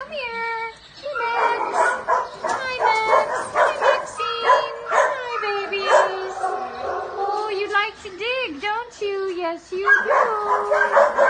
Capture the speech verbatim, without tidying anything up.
come here. Hey, Max. Hi, Max. Hi, Maxine. Hi, babies. Oh, you like to dig, don't you? Yes, you do.